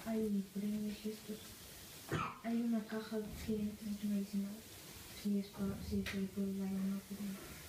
hay premios y estos. Hay una caja que es medicinal. Si es por la no, pero